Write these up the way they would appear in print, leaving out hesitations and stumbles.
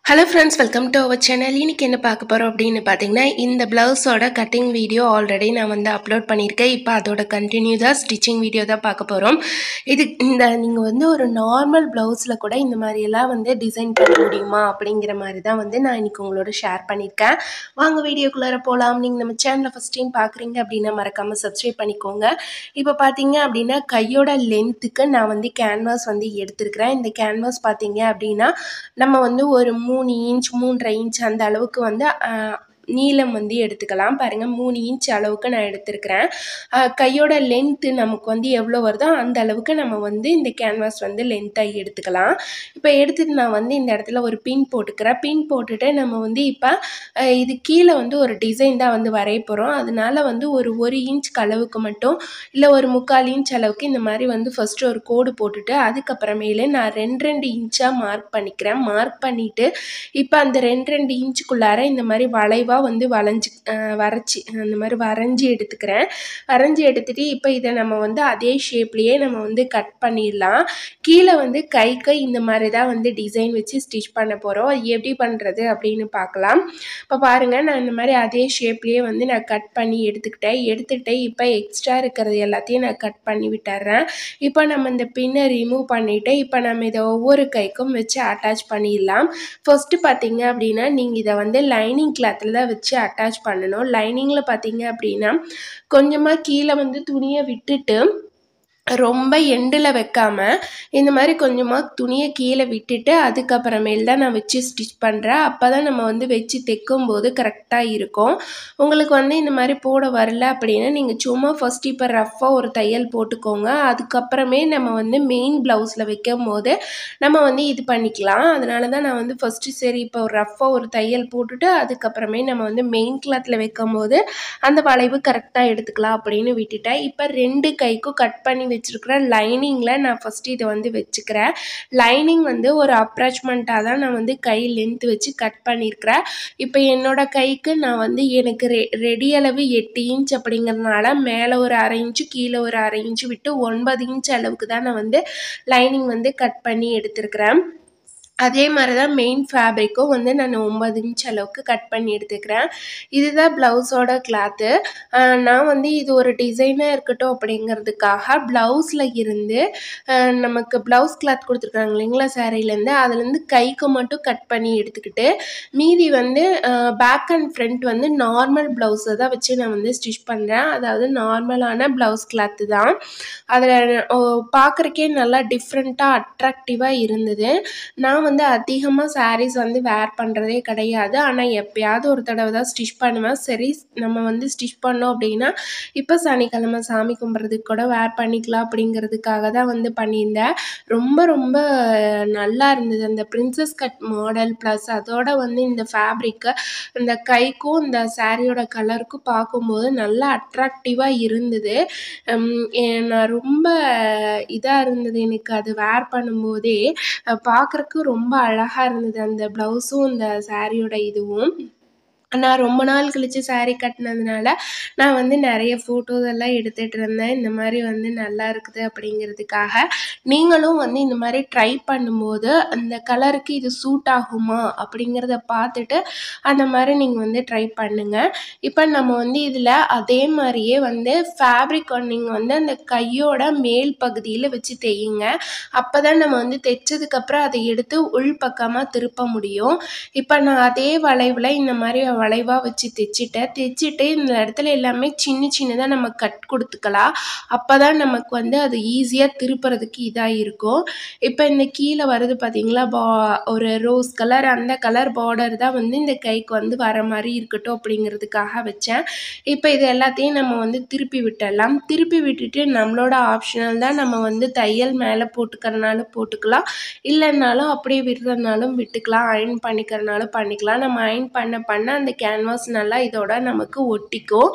Hello friends, welcome to our channel. இன்னைக்கு என்ன பார்க்க போறோம் அப்படின்னு பார்த்தீங்கன்னா, இந்த பிளவுஸோட கட்டிங் வீடியோ ஆல்ரெடி நான் வந்து அப்லோட் பண்ணியிருக்கேன். இப்போ அதோட கண்டினியூ தான் ஸ்டிச்சிங் வீடியோ தான் பார்க்க போகிறோம். நீங்கள் வந்து ஒரு நார்மல் பிளவுஸில் கூட இந்த மாதிரியெல்லாம் வந்து டிசைன் பண்ண முடியுமா அப்படிங்கிற மாதிரி தான் வந்து நான் இன்னைக்கு உங்களோட ஷேர் பண்ணியிருக்கேன். வாங்க வீடியோக்குள்ளார போகலாம். நீங்கள் நம்ம சேனலை ஃபஸ்ட் டைம் பார்க்குறீங்க அப்படின்னா மறக்காமல் சப்ஸ்கிரைப் பண்ணிக்கோங்க. இப்போ பார்த்தீங்க அப்படின்னா கையோட லென்த்துக்கு நான் வந்து கேன்வாஸ் வந்து எடுத்துருக்கிறேன். இந்த கேன்வாஸ் பார்த்தீங்க அப்படின்னா நம்ம வந்து ஒரு 3 இன்ச் 3.5 இன்ச் அந்த அளவுக்கு வந்து நீளம் வந்து எடுத்துக்கலாம். பாருங்கள் 3 இன்ச் அளவுக்கு நான் எடுத்துருக்கிறேன். கையோட லென்த்து நமக்கு வந்து எவ்வளோ வருதோ அந்த அளவுக்கு நம்ம வந்து இந்த கேன்வாஸ் வந்து லென்த்தாக எடுத்துக்கலாம். இப்போ எடுத்துகிட்டு நான் வந்து இந்த இடத்துல ஒரு பின் போட்டுக்கிறேன். பின் போட்டுட்டு நம்ம வந்து இப்போ இது கீழே வந்து ஒரு டிசைன் தான் வந்து வரைய போகிறோம். அதனால வந்து ஒரு இன்ச் அளவுக்கு மட்டும் இல்லை ஒரு 3/4 இன்ச் அளவுக்கு இந்த மாதிரி வந்து ஃபஸ்ட்டு ஒரு கோடு போட்டுட்டு அதுக்கப்புறமேலே நான் 2 இன்ச்சாக மார்க் பண்ணிக்கிறேன். மார்க் பண்ணிவிட்டு இப்போ அந்த 2 இன்ச்சுக்குள்ளார இந்த மாதிரி வளைவாக வந்து வரைச்சி அந்த மாதிரி வரைஞ்சி எடுத்துக்கிறேன். வரைஞ்சி எடுத்துகிட்டு இப்போ இதை நம்ம வந்து அதே ஷேப்லேயே நம்ம வந்து கட் பண்ணிடலாம். கீழே வந்து கைக்கு இந்த மாதிரி தான் வந்து டிசைன் வச்சு ஸ்டிச் பண்ண போகிறோம். அது எப்படி பண்ணுறது அப்படின்னு பார்க்கலாம். இப்போ பாருங்கள், நான் இந்த மாதிரி அதே ஷேப்லேயே வந்து நான் கட் பண்ணி எடுத்துக்கிட்டு இப்போ எக்ஸ்ட்ரா இருக்கிறது எல்லாத்தையும் நான் கட் பண்ணி விட்டுறேன். இப்போ நம்ம இந்த பின்னை ரிமூவ் பண்ணிவிட்டு இப்போ நம்ம இதை ஒவ்வொரு கைக்கும் வச்சு அட்டாச் பண்ணிடலாம். ஃபஸ்ட்டு பார்த்தீங்க அப்படின்னா நீங்கள் இதை வந்து லைனிங் கிளாத்தில் தான் வச்சு அட்டாச் பண்ணணும். லைனிங்கில் பார்த்தீங்க அப்படின்னா கொஞ்சமாக கீழே வந்து துணியை விட்டுட்டு ரொம்ப எண்டில் வைக்காமல் இந்த மாதிரி கொஞ்சமாக துணியை கீழே விட்டுட்டு அதுக்கப்புறமேல் தான் நான் வச்சு ஸ்டிச் பண்ணுறேன். அப்போ தான் நம்ம வந்து வச்சு தைக்கும்போது கரெக்டாக இருக்கும். உங்களுக்கு வந்து இந்த மாதிரி போட வரல அப்படின்னா நீங்கள் சும்மா ஃபஸ்ட்டு இப்போ ரஃப்பாக ஒரு தையல் போட்டுக்கோங்க. அதுக்கப்புறமே நம்ம வந்து மெயின் ப்ளவுஸில் வைக்கும் போது நம்ம வந்து இது பண்ணிக்கலாம். அதனால தான் நான் வந்து ஃபஸ்ட்டு சரி இப்போ ஒரு ரஃப்பாக ஒரு தையல் போட்டுட்டு அதுக்கப்புறமே நம்ம வந்து மெயின் கிளாத்தில் வைக்கும் போது அந்த வளைவு கரெக்டாக எடுத்துக்கலாம் அப்படின்னு விட்டுட்டேன். இப்போ 2 கைக்கும் கட் பண்ணி வச்சுருக்கிற லைனிங்கில் நான் ஃபஸ்ட்டு இதை வந்து வச்சுக்கிறேன். லைனிங் வந்து ஒரு அப்ராச்மெண்ட்டாக தான் நான் வந்து கை லென்த் வச்சு கட் பண்ணியிருக்கிறேன். இப்போ என்னோடய கைக்கு நான் வந்து எனக்கு ரெடி அளவு 8 இன்ச் அப்படிங்கிறதுனால மேலே ஒரு 1/2 இன்ச்சு கீழே ஒரு 1/2 இன்ச்சு விட்டு 9 இன்ச் அளவுக்கு தான் நான் வந்து லைனிங் வந்து கட் பண்ணி எடுத்துருக்கிறேன். அதே மாதிரி தான் மெயின் ஃபேப்ரிக்கும் வந்து நான் 9 இன்ச் அளவுக்கு கட் பண்ணி எடுத்துக்கிறேன். இதுதான் ப்ளவுஸோட கிளாத்து. நான் வந்து இது ஒரு டிசைனாக இருக்கட்டும் அப்படிங்கிறதுக்காக ப்ளவுஸில் இருந்து நமக்கு ப்ளவுஸ் கிளாத் கொடுத்துருக்காங்க இல்லைங்களா சாரீலேருந்து, அதுலேருந்து கைக்கு மட்டும் கட் பண்ணி எடுத்துக்கிட்டு மீதி வந்து பேக் அண்ட் ஃப்ரண்ட் வந்து நார்மல் ப்ளவுஸை தான் வச்சு நான் வந்து ஸ்டிச் பண்ணுறேன். அதாவது நார்மலான ப்ளவுஸ் கிளாத்து தான். அதில் பார்க்குறக்கே நல்லா டிஃப்ரெண்ட்டாக அட்ராக்டிவாக இருந்தது. நான் வந்து அதிகமாக சாரீஸ் வந்து வேர் பண்ணுறதே கிடையாது. ஆனால் எப்போயாவது ஒரு தடவை தான் ஸ்டிச் பண்ணுவேன். சரி நம்ம வந்து ஸ்டிச் பண்ணோம் அப்படின்னா இப்போ சனிக்கிழமை சாமி கும்பிட்றதுக்கு கூட வேர் பண்ணிக்கலாம் அப்படிங்கிறதுக்காக தான் வந்து பண்ணியிருந்தேன். ரொம்ப ரொம்ப நல்லா இருந்தது அந்த பிரின்சஸ் கட் மாடல். ப்ளஸ் அதோட வந்து இந்த ஃபேப்ரிக்கு இந்த கைக்கும் இந்த சாரியோட கலருக்கும் பார்க்கும்போது நல்லா அட்ராக்டிவாக இருந்தது. நான் ரொம்ப இதாக இருந்தது எனக்கு அது வேர் பண்ணும்போதே. பார்க்குறக்கு ரொம்ப அழகாக இருந்தது அந்த ப்ளவுஸும் இந்த சாரியோட இதுவும். நான் ரொம்ப நாள் கழித்து சாரீ கட்டினதுனால நான் வந்து நிறைய ஃபோட்டோஸ் எல்லாம் எடுத்துகிட்டு இருந்தேன். இந்த மாதிரி வந்து நல்லா இருக்குது அப்படிங்கிறதுக்காக. நீங்களும் வந்து இந்த மாதிரி ட்ரை பண்ணும்போது அந்த கலருக்கு இது சூட் ஆகுமா அப்படிங்கிறத பார்த்துட்டு அந்த மாதிரி நீங்கள் வந்து ட்ரை பண்ணுங்கள். இப்போ நம்ம வந்து இதில் அதே மாதிரியே வந்து ஃபேப்ரிக் நீங்கள் வந்து அந்த கையோட மேல் பகுதியில் வச்சு தையுங்க. அப்போ தான் நம்ம வந்து தைச்சதுக்கப்புறம் அதை எடுத்து உள் பக்கமாக திருப்ப முடியும். இப்போ நான் அதே வளைவில் இந்த மாதிரி வளைவாக வச்சு தைச்சிட்டு இந்த இடத்துல எல்லாமே சின்னதாக நம்ம கட் கொடுத்துக்கலாம். அப்போ தான் நமக்கு வந்து அது ஈஸியாக திருப்புறதுக்கு இதாக இருக்கும். இப்போ இந்த கீழே வருது பார்த்தீங்களா, ஒரு ரோஸ் கலர், அந்த கலர் பார்டர் தான் வந்து இந்த கைக்கு வந்து வர மாதிரி இருக்கட்டும் அப்படிங்கிறதுக்காக வச்சேன். இப்போ இது எல்லாத்தையும் நம்ம வந்து திருப்பி விட்டுடலாம். திருப்பி விட்டுட்டு நம்மளோட ஆப்ஷனல் தான், நம்ம வந்து தையல் மேலே போட்டுக்கிறனாலும் போட்டுக்கலாம், இல்லைன்னாலும் அப்படியே விடுறதுனாலும் விட்டுக்கலாம், அயர்ன் பண்ணிக்கிறனாலும் பண்ணிக்கலாம். நம்ம அயர்ன் பண்ண அந்த கேன்வாஸ் நல்லா இதோட நமக்கு ஒட்டிக்கும்.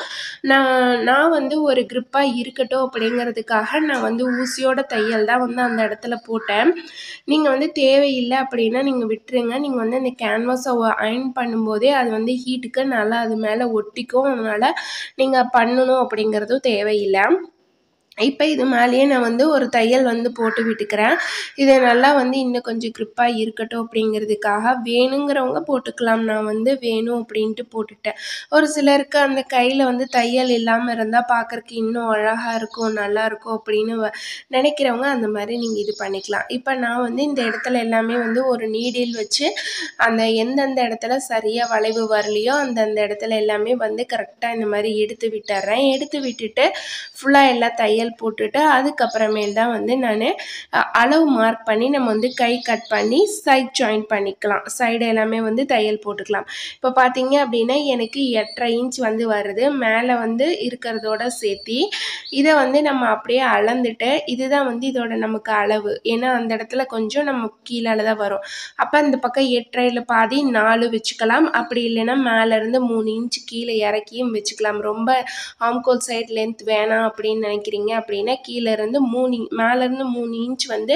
நான் வந்து ஒரு க்ரிப்பாக இருக்கட்டும் அப்படிங்கிறதுக்காக நான் வந்து ஊசியோட தையல் தான் வந்து அந்த இடத்துல போட்டேன். நீங்கள் வந்து தேவையில்லை அப்படின்னா நீங்கள் விட்டுருங்க. நீங்கள் வந்து அந்த கேன்வாஸை அயர்ன் பண்ணும்போதே அது வந்து ஹீட்டுக்கு நல்லா அது மேலே ஒட்டிக்கும். அதனால் நீங்கள் பண்ணணும் அப்படிங்கிறதும் தேவையில்லை. இப்போ இது மேலேயே நான் வந்து ஒரு தையல் வந்து போட்டு விட்டுக்கிறேன். இதை நல்லா வந்து இன்னும் கொஞ்சம் க்ரிப்பாக இருக்கட்டும் அப்படிங்கிறதுக்காக வேணுங்கிறவங்க போட்டுக்கலாம். நான் வந்து வேணும் அப்படின்ட்டு போட்டுட்டேன். ஒரு சிலருக்கு அந்த கையில் வந்து தையல் இல்லாமல் இருந்தால் பார்க்குறக்கு இன்னும் அழகாக இருக்கும், நல்லாயிருக்கும் அப்படின்னு நினைக்கிறவங்க அந்த மாதிரி நீங்கள் இது பண்ணிக்கலாம். இப்போ நான் வந்து இந்த இடத்துல எல்லாமே வந்து ஒரு நீடில் வச்சு அந்த எந்தெந்த இடத்துல சரியாக வளைவு வரலையோ அந்தந்த இடத்துல எல்லாமே வந்து கரெக்டாக இந்த மாதிரி எடுத்து விட்டுறேன். எடுத்து விட்டுட்டு ஃபுல்லாக எல்லா தையல் போட்டுட்டு அதுக்கப்புறமேல் தான் வந்து நான் அளவு மார்க் பண்ணி நம்ம வந்து கை கட் பண்ணி சைட் ஜாயின் பண்ணிக்கலாம். சைடு எல்லாமே வந்து தையல் போட்டுக்கலாம். இப்போ பார்த்தீங்க அப்படின்னா எனக்கு 8.5 இன்ச் வந்து வருது மேலே வந்து இருக்கிறதோட சேர்த்தி. இதை வந்து நம்ம அப்படியே அளந்துட்டு இதுதான் வந்து இதோட நமக்கு அளவு. ஏன்னா அந்த இடத்துல கொஞ்சம் நம்ம கீழே தான் வரும். அப்போ இந்த பக்கம் 8.5ல் பாதி 4 வச்சுக்கலாம். அப்படி இல்லைன்னா மேலேருந்து 3 இன்ச் கீழே இறக்கியும் வச்சுக்கலாம். ரொம்ப ஆம்கோல் சைட் லென்த் வேணாம் அப்படின்னு நினைக்கிறீங்க அப்படின்னா கீழேருந்து மேலேருந்து 3 இன்ச் வந்து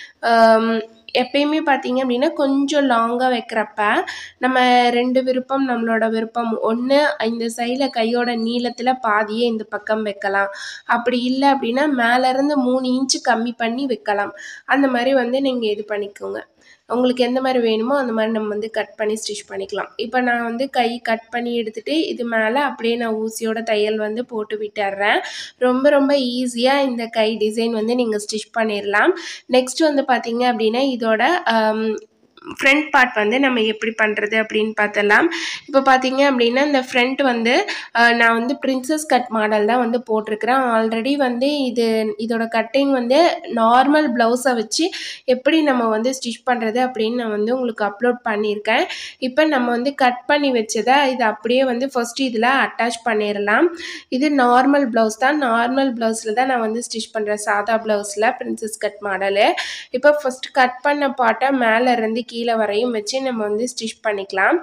எப்பயுமே பார்த்தீங்க அப்படின்னா கொஞ்சம் லாங்காக வைக்கிறப்ப நம்ம 2 விருப்பம் நம்மளோட விருப்பம். ஒன்று இந்த சைடில் கையோட நீளத்தில் பாதியே இந்த பக்கம் வைக்கலாம். அப்படி இல்லை அப்படின்னா மேலேருந்து 3 இன்ச்சு கம்மி பண்ணி வைக்கலாம். அந்த மாதிரி வந்து நீங்கள் இது பண்ணிக்கோங்க. உங்களுக்கு எந்த மாதிரி வேணுமோ அந்த மாதிரி நம்ம வந்து கட் பண்ணி ஸ்டிச் பண்ணிக்கலாம். இப்போ நான் வந்து கை கட் பண்ணி எடுத்துகிட்டு இது மேலே அப்படியே நான் ஊசியோட தையல் வந்து போட்டு விட்டுறேன். ரொம்ப ரொம்ப ஈஸியாக இந்த கை டிசைன் வந்து நீங்கள் ஸ்டிச் பண்ணிடலாம். நெக்ஸ்ட் வந்து பார்த்தீங்க அப்படின்னா இதோட ஃப்ரண்ட் பார்ட் வந்து நம்ம எப்படி பண்ணுறது அப்படின்னு பார்த்தலாம். இப்போ பார்த்தீங்க அப்படின்னா இந்த ஃப்ரண்ட் வந்து நான் வந்து பிரின்சஸ் கட் மாடல் தான் வந்து போட்டிருக்கிறேன். ஆல்ரெடி வந்து இதோட கட்டிங் வந்து நார்மல் ப்ளவுஸை வச்சு எப்படி நம்ம வந்து ஸ்டிச் பண்ணுறது அப்படின்னு நான் வந்து உங்களுக்கு அப்லோட் பண்ணியிருக்கேன். இப்போ நம்ம வந்து கட் பண்ணி வச்சதை இது அப்படியே வந்து ஃபஸ்ட்டு இதில் அட்டாச் பண்ணிடலாம். இது நார்மல் ப்ளவுஸ் தான். நார்மல் ப்ளவுஸில் தான் நான் வந்து ஸ்டிச் பண்ணுறேன். சாதா ப்ளவுஸில் பிரின்சஸ் கட் மாடலு. இப்போ ஃபஸ்ட்டு கட் பண்ண பாட்டை மேலே இருந்து கீழே வரையும் வச்சு நம்ம வந்து ஸ்டிச் பண்ணிக்கலாம்.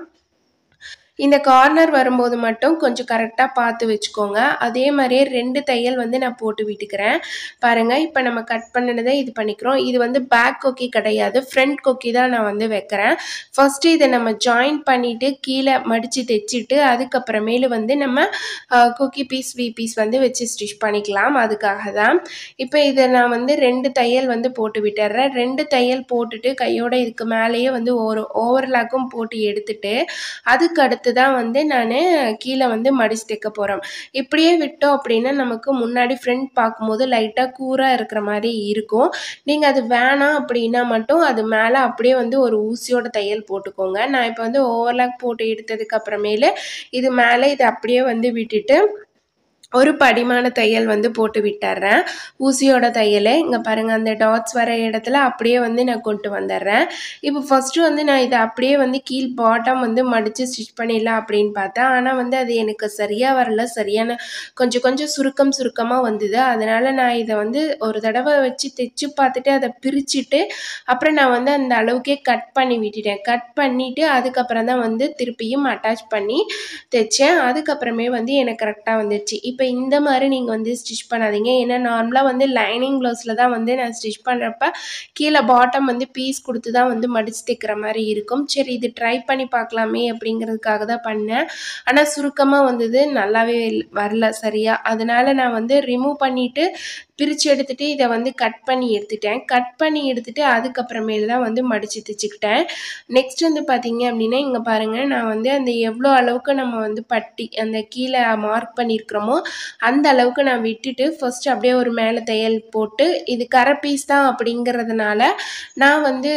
இந்த கார்னர் வரும்போது மட்டும் கொஞ்சம் கரெக்டாக பார்த்து வச்சுக்கோங்க. அதே மாதிரியே 2 தையல் வந்து நான் போட்டு விட்டுக்கிறேன். பாருங்கள், இப்போ நம்ம கட் பண்ணினதை இது பண்ணிக்கிறோம். இது வந்து பேக் கொக்கி கிடையாது, ஃப்ரண்ட் கொக்கி தான் நான் வந்து வைக்கிறேன். ஃபஸ்ட்டு இதை நம்ம ஜாயின் பண்ணிவிட்டு கீழே மடித்து தைச்சிட்டு அதுக்கப்புறமேலு வந்து நம்ம கொக்கி பீஸ் பீஸ் வந்து வச்சு ஸ்டிச் பண்ணிக்கலாம். அதுக்காக தான் இப்போ இதை நான் வந்து 2 தையல் வந்து போட்டு விட்டுறேன். 2 தையல் போட்டுட்டு கையோட இதுக்கு மேலேயே வந்து ஒரு ஓவர்லாக்கும் போட்டு எடுத்துட்டு அதுக்கு தான் வந்து நான் கீழே வந்து மடிச்சு தைக்க போகிறோம். இப்படியே விட்டோம் அப்படின்னா நமக்கு முன்னாடி ஃப்ரண்ட் பார்க்கும்போது லைட்டாக கூராக இருக்கிற மாதிரி இருக்கும். நீங்கள் அது வேணாம் அப்படின்னா மட்டும் அது மேலே அப்படியே வந்து ஒரு ஊசியோட தையல் போட்டுக்கோங்க. நான் இப்போ வந்து ஓவர்லாக் போட்டு எடுத்ததுக்கு அப்புறமேலு இது மேலே இதை அப்படியே வந்து விட்டுட்டு ஒரு படிமான தையல் வந்து போட்டு விட்டுறேன். ஊசியோட தையல் இங்கே பாருங்கள், அந்த டாட்ஸ் வர இடத்துல அப்படியே வந்து நான் கொண்டு வந்துடுறேன். இப்போ ஃபஸ்ட்டு வந்து நான் இதை அப்படியே வந்து கீழ் பாட்டம் வந்து மடித்து ஸ்டிச் பண்ணிடலாம் அப்படின்னு பார்த்தேன். ஆனால் வந்து அது எனக்கு சரியாக வரல. சரியான கொஞ்சம் சுருக்கமாக வந்தது. அதனால் நான் இதை வந்து ஒரு தடவை வச்சு தைச்சு பார்த்துட்டு அதை பிரிச்சுட்டு அப்புறம் நான் வந்து அந்த அளவுக்கே கட் பண்ணி விட்டுட்டேன். கட் பண்ணிவிட்டு அதுக்கப்புறம் தான் வந்து திருப்பியும் அட்டாச் பண்ணி தைச்சேன். அதுக்கப்புறமே வந்து எனக்கு கரெக்டாக வந்துடுச்சு. இப்போ இந்த மாதிரி நீங்கள் வந்து ஸ்டிச் பண்ணாதீங்க. ஏன்னா நார்மலாக வந்து லைனிங் ப்ளவுஸில் தான் வந்து நான் ஸ்டிச் பண்ணுறப்ப கீழே பாட்டம் வந்து பீஸ் கொடுத்து தான் வந்து மடித்து தைக்கிற மாதிரி இருக்கும். சரி, இது ட்ரை பண்ணி பார்க்கலாமே அப்படிங்கிறதுக்காக தான் பண்ணேன். ஆனால் சுருக்கமாக வந்தது, நல்லாவே வரல சரியாக. அதனால் நான் வந்து ரிமூவ் பண்ணிவிட்டு பிரித்து எடுத்துகிட்டு இதை வந்து கட் பண்ணி எடுத்துகிட்டு அதுக்கப்புறமேல தான் வந்து மடித்து தைச்சிக்கிட்டேன். நெக்ஸ்ட் வந்து பார்த்தீங்க அப்படின்னா இங்கே பாருங்கள், நான் வந்து அந்த எவ்வளோ அளவுக்கு நம்ம வந்து பட்டி அந்த கீழே மார்க் பண்ணியிருக்கிறோமோ அந்த அளவுக்கு நான் விட்டுட்டு ஃபஸ்ட்டு அப்படியே ஒரு மேலே தையல் போட்டு, இது கரை பீஸ் தான் அப்படிங்கிறதுனால நான் வந்து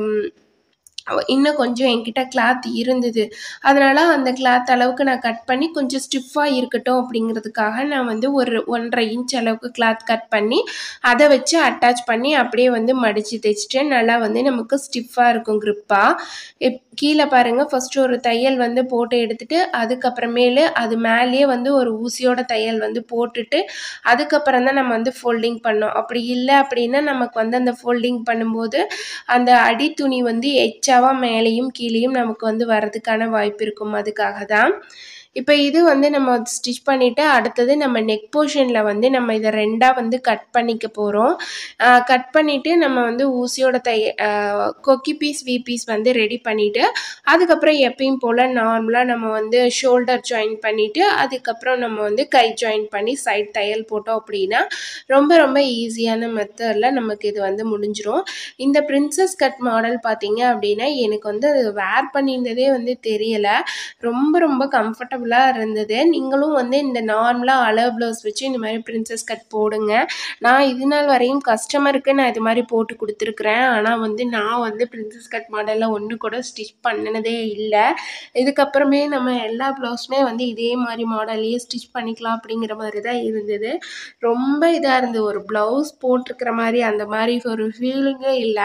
இன்னும் கொஞ்சம் என்கிட்ட கிளாத் இருந்தது. அதனால் அந்த கிளாத் அளவுக்கு நான் கட் பண்ணி கொஞ்சம் ஸ்டிஃபாக இருக்கட்டும் அப்படிங்கிறதுக்காக நான் வந்து ஒரு 1.5 இன்ச் அளவுக்கு கிளாத் கட் பண்ணி அதை வச்சு அட்டாச் பண்ணி அப்படியே வந்து மடித்து தைச்சிட்டேன். நல்லா வந்து நமக்கு ஸ்டிஃபாக இருக்கும், க்ரிப்பாக. கீழே பாருங்கள், ஃபஸ்ட்டு ஒரு தையல் வந்து போட்டு எடுத்துகிட்டு அதுக்கப்புறமேலு அது மேலேயே வந்து ஒரு ஊசியோட தையல் வந்து போட்டுட்டு அதுக்கப்புறம் தான் நம்ம வந்து ஃபோல்டிங் பண்ணோம். அப்படி இல்லை அப்படின்னா நமக்கு வந்து அந்த ஃபோல்டிங் பண்ணும்போது அந்த அடி துணி வந்து எச்சாவாக மேலேயும் கீழேயும் நமக்கு வந்து வர்றதுக்கான வாய்ப்பு இருக்கும். அதுக்காக தான் இப்போ இது வந்து நம்ம ஸ்டிச் பண்ணிவிட்டு அடுத்தது நம்ம நெக் போர்ஷனில் வந்து நம்ம இதை ரெண்டாக வந்து கட் பண்ணிக்க போகிறோம். கட் பண்ணிவிட்டு நம்ம வந்து ஊசியோட கொக்கி பீஸ் வி பீஸ் வந்து ரெடி பண்ணிவிட்டு அதுக்கப்புறம் எப்பயும் போல் நார்மலாக நம்ம வந்து ஷோல்டர் ஜாயின் பண்ணிவிட்டு அதுக்கப்புறம் நம்ம வந்து கை ஜாயின் பண்ணி சைட் தையல் போட்டோம் அப்படின்னா ரொம்ப ரொம்ப ஈஸியான மெத்தடில் நமக்கு இது வந்து முடிஞ்சிடும். இந்த பிரின்சஸ் கட் மாடல் பார்த்தீங்க அப்படின்னா எனக்கு வந்து வேர் பண்ணியிருந்ததே வந்து தெரியலை. ரொம்ப ரொம்ப கம்ஃபர்டபுளாக இருந்தது. நீங்களும் வந்து இந்த நார்மலாக அளவு ப்ளவுஸ் வச்சு இந்த மாதிரி பிரின்சஸ் கட் போடுங்க. நான் இது நாள் வரையும் கஸ்டமருக்கு நான் இது மாதிரி போட்டு கொடுத்துருக்குறேன். ஆனால் வந்து நான் வந்து பிரின்சஸ் கட் மாடலில் ஒன்று கூட ஸ்டிச் பண்ணினதே இல்லை. இதுக்கப்புறமே நம்ம எல்லா ப்ளவுஸுமே வந்து இதே மாதிரி மாடல்லையே ஸ்டிச் பண்ணிக்கலாம் அப்படிங்கிற மாதிரி தான் இருந்தது. ரொம்ப இதாக இருந்தது. ஒரு ப்ளவுஸ் போட்டிருக்கிற மாதிரி அந்த மாதிரி ஒரு ஃபீலிங்கே இல்லை.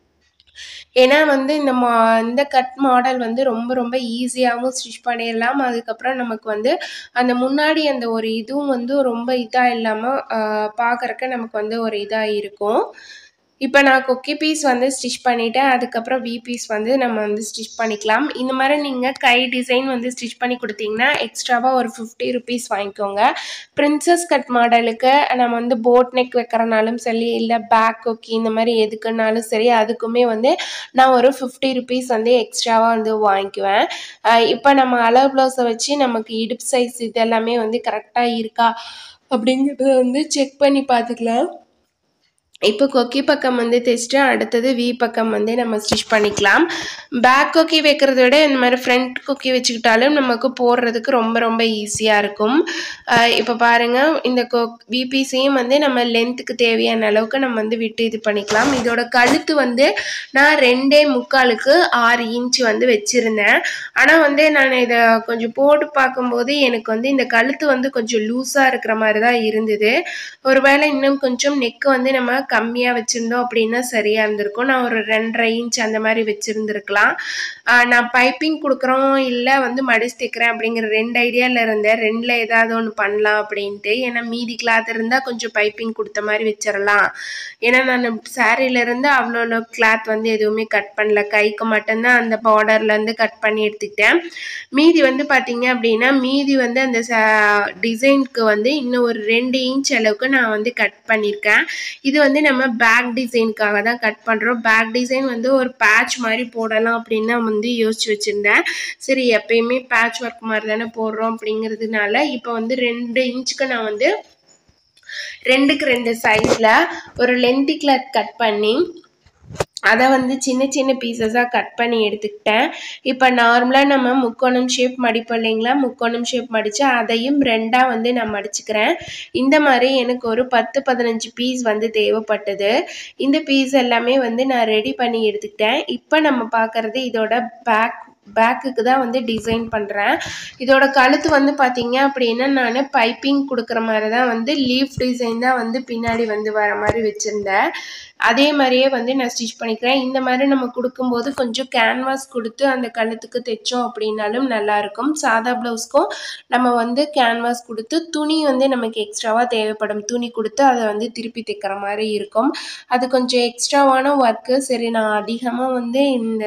ஏன்னா வந்து இந்த கட் மாடல் வந்து ரொம்ப ரொம்ப ஈஸியாகவும் ஸ்டிச் பண்ணிடலாம். அதுக்கப்புறம் நமக்கு வந்து அந்த முன்னாடி அந்த ஒரு இதுவும் வந்து ரொம்ப இதாக இல்லாமல் பார்க்குறக்கு நமக்கு வந்து ஒரு இதாக இருக்கும். இப்போ நான் கொக்கி பீஸ் வந்து ஸ்டிச் பண்ணிவிட்டேன். அதுக்கப்புறம் வி பீஸ் வந்து நம்ம வந்து ஸ்டிச் பண்ணிக்கலாம். இந்த மாதிரி நீங்கள் கை டிசைன் வந்து ஸ்டிச் பண்ணி கொடுத்தீங்கன்னா எக்ஸ்ட்ராவாக ஒரு 50 ருபீஸ் வாங்கிக்கோங்க. பிரின்சஸ் கட் மாடலுக்கு நம்ம வந்து போட் நெக் வைக்கிறனாலும் சரி இல்லை பேக் கொக்கி இந்த மாதிரி எதுக்குன்னாலும் சரி அதுக்குமே வந்து நான் ஒரு 50 ருபீஸ் வந்து எக்ஸ்ட்ராவாக வந்து வாங்கிக்குவேன். இப்போ நம்ம அளவு ப்ளவுஸை வச்சு நமக்கு இடுப்பு சைஸ் இதெல்லாமே வந்து கரெக்டாக இருக்கா அப்படிங்கிறத வந்து செக் பண்ணி பார்த்துக்கலாம். இப்போ கொக்கி பக்கம் வந்து தைச்சிட்டு அடுத்தது வி பக்கம் வந்து நம்ம ஸ்டிச் பண்ணிக்கலாம். பேக் கொக்கி வைக்கிறத விட இந்த மாதிரி ஃப்ரண்ட் கொக்கி வச்சுக்கிட்டாலும் நமக்கு போடுறதுக்கு ரொம்ப ரொம்ப ஈஸியாக இருக்கும். இப்போ பாருங்கள் இந்த விபிசியும் வந்து நம்ம லென்த்துக்கு தேவையான அளவுக்கு நம்ம வந்து விட்டு இது பண்ணிக்கலாம். இதோட கழுத்து வந்து நான் 2.25க்கு 6 இன்ச் வந்து வச்சுருந்தேன். ஆனால் வந்து நான் இதை கொஞ்சம் போட்டு பார்க்கும்போது எனக்கு வந்து இந்த கழுத்து வந்து கொஞ்சம் லூஸாக இருக்கிற மாதிரி தான் இருந்தது. ஒருவேளை இன்னும் கொஞ்சம் நெக்கு வந்து நம்ம கம்மியாக வச்சுருந்தோம் அப்படின்னா சரியாக இருந்திருக்கும். நான் ஒரு 2.5 இன்ச் அந்த மாதிரி வச்சுருந்துருக்கலாம். நான் பைப்பிங் கொடுக்குறோம் இல்லை வந்து மடிச்சு தைக்கிறேன் அப்படிங்கிற 2 ஐடியாவில் இருந்தேன். 2ல் ஏதாவது ஒன்று பண்ணலாம் அப்படின்ட்டு. ஏன்னா மீதி கிளாத் இருந்தால் கொஞ்சம் பைப்பிங் கொடுத்த மாதிரி வச்சிடலாம். ஏன்னா நான் சாரீலேருந்து அவ்வளோ கிளாத் வந்து எதுவுமே கட் பண்ணல. கைக்கு மட்டும்தான் அந்த பார்டர்லேருந்து கட் பண்ணி எடுத்துக்கிட்டேன். மீதி வந்து பார்த்தீங்க அப்படின்னா மீதி வந்து அந்த டிசைனுக்கு வந்து இன்னும் ஒரு 2 இன்ச் அளவுக்கு நான் வந்து கட் பண்ணியிருக்கேன். இது வந்து நம்ம பேக் டிசைனுக்காக தான் கட் பண்ணுறோம். பேக் டிசைன் வந்து ஒரு பேட்ச் மாதிரி போடலாம் அப்படின்னு நான் வந்து யோசிச்சு வச்சுருந்தேன். சரி எப்பயுமே பேட்ச் ஒர்க் மாதிரி தானே போடுறோம் அப்படிங்கிறதுனால இப்போ வந்து 2 இன்ச்சுக்கு நான் வந்து 2க்கு 2 சைஸில் ஒரு லென்த்தி கிளாத் கட் பண்ணி அதை வந்து சின்ன சின்ன பீசஸாக கட் பண்ணி எடுத்துக்கிட்டேன். இப்போ நார்மலாக நம்ம முக்கோணம் ஷேப் மடிப்போம் இல்லைங்களா, முக்கோணம் ஷேப் மடித்து அதையும் 2ஆக வந்து நான் மடிச்சுக்கிறேன். இந்த மாதிரி எனக்கு ஒரு 10-15 பீஸ் வந்து தேவைப்பட்டது. இந்த பீஸ் எல்லாமே வந்து நான் ரெடி பண்ணி எடுத்துக்கிட்டேன். இப்போ நம்ம பார்க்குறது இதோட பேக்குக்கு தான் வந்து டிசைன் பண்ணுறேன். இதோட கழுத்து வந்து பார்த்தீங்க அப்படின்னா நான் பைப்பிங் கொடுக்குற மாதிரி தான் வந்து லீஃப் டிசைன் தான் வந்து பின்னாடி வந்து வர மாதிரி வச்சுருந்தேன். அதே மாதிரியே வந்து நான் ஸ்டிச் பண்ணிக்கிறேன். இந்த மாதிரி நம்ம கொடுக்கும்போது கொஞ்சம் கேன்வாஸ் கொடுத்து அந்த கழுத்துக்கு தைச்சோம் அப்படின்னாலும் நல்லாயிருக்கும். சாதா ப்ளவுஸ்க்கும் நம்ம வந்து கேன்வாஸ் கொடுத்து துணி வந்து நமக்கு எக்ஸ்ட்ராவாக தேவைப்படும். துணி கொடுத்து அதை வந்து திருப்பி தைக்கிற மாதிரி இருக்கும். அது கொஞ்சம் எக்ஸ்ட்ராவான ஒர்க்கு. சரி நான் அதிகமாக வந்து இந்த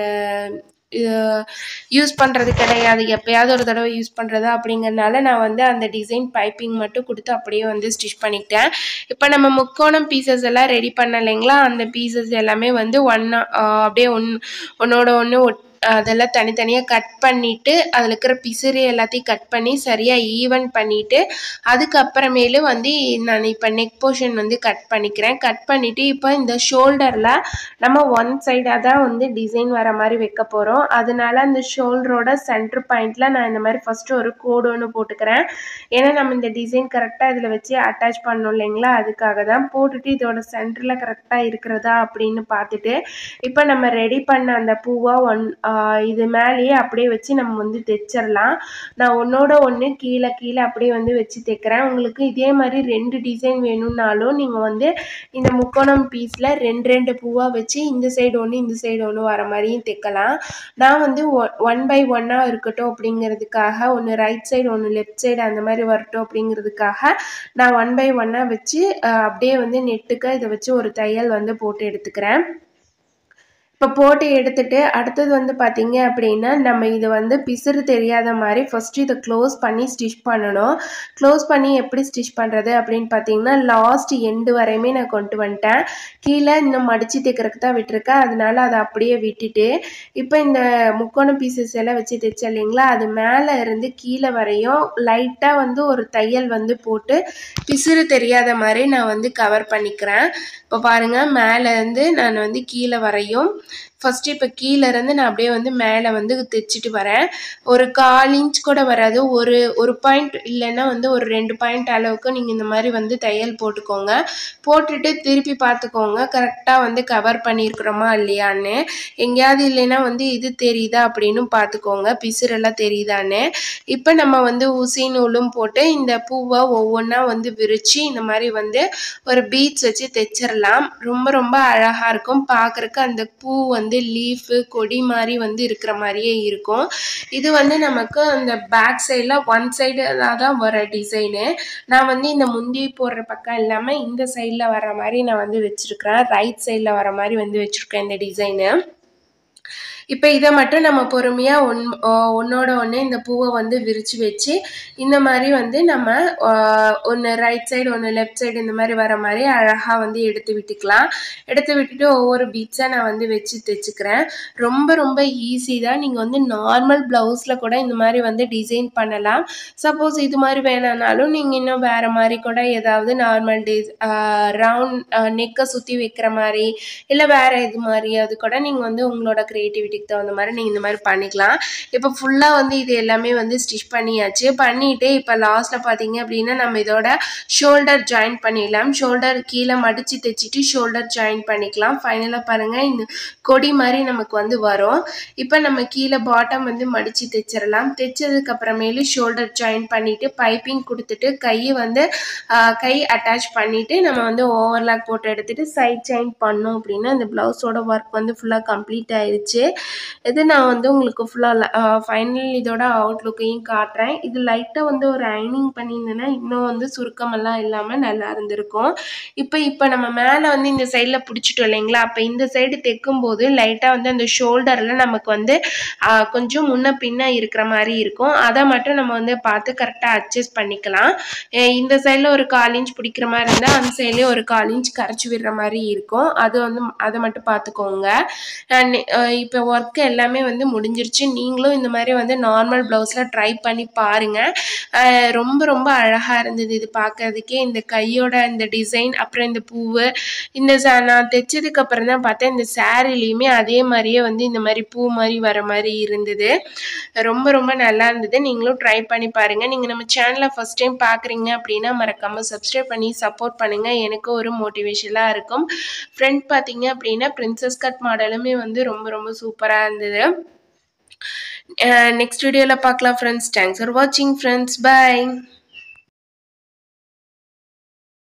யூஸ் பண்ணுறது கிடையாது, எப்போயாவது ஒரு தடவை யூஸ் பண்ணுறதா அப்படிங்கிறதுனால நான் வந்து அந்த டிசைன் பைப்பிங் மட்டும் கொடுத்து அப்படியே வந்து ஸ்டிச் பண்ணிக்கிட்டேன். இப்போ நம்ம முக்கோணம் பீசஸ் எல்லாம் ரெடி பண்ணலைங்களா, அந்த பீசஸ் எல்லாமே வந்து அப்படியே ஒன்றோட ஒன்று அதெல்லாம் தனித்தனியாக கட் பண்ணிவிட்டு அதில் இருக்கிற பிசுறு எல்லாத்தையும் கட் பண்ணி சரியாக ஈவன் பண்ணிவிட்டு அதுக்கப்புறமேலு வந்து நான் இப்போ நெக் போர்ஷன் வந்து கட் பண்ணிக்கிறேன். கட் பண்ணிவிட்டு இப்போ இந்த ஷோல்டரில் நம்ம ஒன் சைடாக தான் வந்து டிசைன் வர மாதிரி வைக்க போகிறோம். அதனால அந்த ஷோல்டரோட சென்டர் பாயிண்டில் நான் இந்த மாதிரி ஃபஸ்ட்டு ஒரு கோடு ஒன்று போட்டுக்கிறேன். ஏன்னா நம்ம இந்த டிசைன் கரெக்டாக இதில் வச்சு அட்டாச் பண்ணோம் இல்லைங்களா, அதுக்காக தான். போட்டுட்டு இதோட சென்டரில் கரெக்டாக இருக்கிறதா அப்படின்னு பார்த்துட்டு இப்போ நம்ம ரெடி பண்ண அந்த பூவை இது மேலேயே அப்படியே வச்சு நம்ம வந்து தைச்சிடலாம். நான் ஒன்றோட ஒன்று கீழே அப்படியே வந்து வச்சு தைக்கிறேன். உங்களுக்கு இதே மாதிரி 2 டிசைன் வேணும்னாலும் நீங்கள் வந்து இந்த முக்கோணம் பீஸில் 2 பூவாக வச்சு இந்த சைடு ஒன்று இந்த சைடு ஒன்று வர மாதிரியும் தைக்கலாம். நான் வந்து 1 by 1 இருக்கட்டும் அப்படிங்கிறதுக்காக, ஒன்று ரைட் சைடு ஒன்று லெஃப்ட் சைடு அந்த மாதிரி வரட்டும் அப்படிங்கிறதுக்காக நான் 1 by 1 வச்சு அப்படியே வந்து நெட்டுக்கு இதை வச்சு ஒரு தையல் வந்து போட்டு எடுத்துக்கிறேன். இப்போ போட்டு எடுத்துட்டு அடுத்தது வந்து பார்த்தீங்க அப்படின்னா நம்ம இது வந்து பிசுறு தெரியாத மாதிரி ஃபஸ்ட்டு இதை க்ளோஸ் பண்ணி ஸ்டிச் பண்ணணும். க்ளோஸ் பண்ணி எப்படி ஸ்டிச் பண்ணுறது அப்படின்னு பார்த்தீங்கன்னா லாஸ்ட் எண்டு வரையுமே நான் கொண்டு வந்துட்டேன். கீழே இன்னும் மடித்து தைக்கிறதுக்கு தான் விட்டுருக்கேன். அதனால அதை அப்படியே விட்டுட்டு இப்போ இந்த முக்கோண பீசஸ் எல்லாம் வச்சு தைச்சேன் இல்லைங்களா, அது மேலே இருந்து கீழே வரையும் லைட்டாக வந்து ஒரு தையல் வந்து போட்டு பிசுறு தெரியாத மாதிரி நான் வந்து கவர் பண்ணிக்கிறேன். இப்போ பாருங்கள் மேலேருந்து நான் வந்து கீழே வரையும் ஃபஸ்ட்டு இப்போ கீழேருந்து நான் அப்படியே வந்து மேலே வந்து தைச்சிட்டு வரேன். ஒரு 1/4 இன்ச் கூட வராது, ஒரு பாயிண்ட் இல்லைன்னா வந்து ஒரு 2 பாயிண்ட் அளவுக்கு நீங்கள் இந்த மாதிரி வந்து தையல் போட்டுக்கோங்க. போட்டுட்டு திருப்பி பார்த்துக்கோங்க கரெக்டாக வந்து கவர் பண்ணியிருக்கிறோமா இல்லையான்னு. எங்கேயாவது இல்லைன்னா வந்து இது தெரியுதா அப்படின்னு பார்த்துக்கோங்க, பிசுறெல்லாம் தெரியுதான்னு. இப்போ நம்ம வந்து ஊசி நூலும் போட்டு இந்த பூவை ஒவ்வொன்றா வந்து விரித்து இந்த மாதிரி வந்து ஒரு பீட்ஸ் வச்சு தைச்சிடலாம். ரொம்ப ரொம்ப அழகாக இருக்கும் பார்க்குறக்கு. அந்த பூ வந்து லீஃபு கொடி மாதிரி வந்து இருக்கிற மாதிரியே இருக்கும். இது வந்து நமக்கு அந்த பேக் சைடில் ஒன் சைடு தான் வர டிசைனு. நான் வந்து இந்த முந்தி போடுற பக்கம் இல்லாமல் இந்த சைடில் வர மாதிரி நான் வந்து வச்சுருக்கிறேன். ரைட் சைடில் வர மாதிரி வந்து வச்சுருக்கேன் இந்த டிசைனு. இப்போ இதை மட்டும் நம்ம பொறுமையாக ஒன்றோட ஒன்று இந்த பூவை வந்து விரித்து வச்சு இந்த மாதிரி வந்து நம்ம ஒன்று ரைட் சைடு ஒன்று லெஃப்ட் சைடு இந்த மாதிரி வர மாதிரி அழகாக வந்து எடுத்து விட்டுக்கலாம். எடுத்து விட்டுட்டு ஒவ்வொரு பீட்ஸாக நான் வந்து வச்சு தைச்சிக்கிறேன். ரொம்ப ரொம்ப ஈஸி தான். நீங்கள் வந்து நார்மல் ப்ளவுஸில் கூட இந்த மாதிரி வந்து டிசைன் பண்ணலாம். சப்போஸ் இது மாதிரி வேணானாலும் நீங்கள் இன்னும் வேறு மாதிரி கூட ஏதாவது நார்மல் ரவுண்ட் நெக்கை சுற்றி வைக்கிற மாதிரி இல்லை வேறு இது மாதிரியாவது கூட நீங்கள் வந்து உங்களோட க்ரியேட்டிவிட்டிக்கு தகுந்த மாதிரி நீங்கள் இந்த மாதிரி பண்ணிக்கலாம். இப்போ ஃபுல்லாக வந்து இது எல்லாமே வந்து ஸ்டிச் பண்ணியாச்சு. பண்ணிவிட்டு இப்போ லாஸ்ட்டில் பார்த்தீங்க அப்படின்னா நம்ம இதோட ஷோல்டர் ஜாயின் பண்ணிடலாம். ஷோல்டர் கீழே மடித்து தைச்சிட்டு ஷோல்டர் ஜாயின் பண்ணிக்கலாம். ஃபைனலாக பாருங்கள் இந்த கொடி மாதிரி நமக்கு வந்து வரும். இப்போ நம்ம கீழே பாட்டம் வந்து மடித்து தைச்சிடலாம். தைச்சதுக்கப்புறமேலு ஷோல்டர் ஜாயின் பண்ணிவிட்டு பைப்பிங் கொடுத்துட்டு கை அட்டாச் பண்ணிவிட்டு நம்ம வந்து ஓவர்லாக் போட்டு எடுத்துகிட்டு சைட் செயின் பண்ணோம் அப்படின்னா இந்த ப்ளவுஸோட ஒர்க் வந்து ஃபுல்லாக கம்ப்ளீட் ஆயிடுச்சு. இது நான் வந்து உங்களுக்கு ஃபுல்லாக ஃபைனல் இதோட அவுட்லுக்கையும் காட்டுறேன். இது லைட்டாக வந்து ஒரு அயனிங் பண்ணியிருந்தேன்னா இன்னும் வந்து சுருக்கமெல்லாம் இல்லாமல் நல்லா இருந்திருக்கும். இப்போ நம்ம மேலே வந்து இந்த சைடில் பிடிச்சிட்டோம் இல்லைங்களா, அப்போ இந்த சைடு தைக்கும்போது லைட்டாக வந்து அந்த ஷோல்டரில் நமக்கு வந்து கொஞ்சம் முன்ன பின்ன இருக்கிற மாதிரி இருக்கும். அதை மட்டும் நம்ம வந்து பார்த்து கரெக்டாக அட்ஜஸ்ட் பண்ணிக்கலாம். இந்த சைடில் ஒரு 1/4 இன்ச் பிடிக்கிற மாதிரி இருந்தால் அந்த சைட்லேயே ஒரு 1/4 இன்ச் கரைச்சி விடுற மாதிரி இருக்கும். அதை மட்டும் பார்த்துக்கோங்க. இப்போ ஒர்க்கு எல்லாமே வந்து முடிஞ்சிருச்சு. நீங்களும் இந்த மாதிரி வந்து நார்மல் ப்ளவுஸில் ட்ரை பண்ணி பாருங்கள். ரொம்ப ரொம்ப அழகாக இருந்தது இது பார்க்கறதுக்கே. இந்த கையோட இந்த டிசைன் அப்புறம் இந்த பூவு நான் தைச்சதுக்கப்புறம் தான் பார்த்தேன் இந்த சாரீலையுமே அதே மாதிரியே வந்து இந்த மாதிரி பூ மாதிரி வர மாதிரி இருந்தது. ரொம்ப ரொம்ப நல்லா இருந்தது. நீங்களும் ட்ரை பண்ணி பாருங்கள். நீங்கள் நம்ம சேனலை ஃபஸ்ட் டைம் பார்க்குறீங்க அப்படின்னா மறக்காமல் சப்ஸ்கிரைப் பண்ணி சப்போர்ட் பண்ணுங்கள். எனக்கு ஒரு மோட்டிவேஷனாக இருக்கும். ஃப்ரண்ட் பார்த்தீங்க அப்படின்னா பிரின்சஸ் கட் மாடலுமே வந்து ரொம்ப ரொம்ப சூப்பராக இருந்தது. நெக்ஸ்ட் வீடியோவில் பார்க்கலாம் ஃப்ரெண்ட்ஸ். தேங்க்ஸ் ஃபார் வாட்சிங் ஃப்ரெண்ட்ஸ். பை.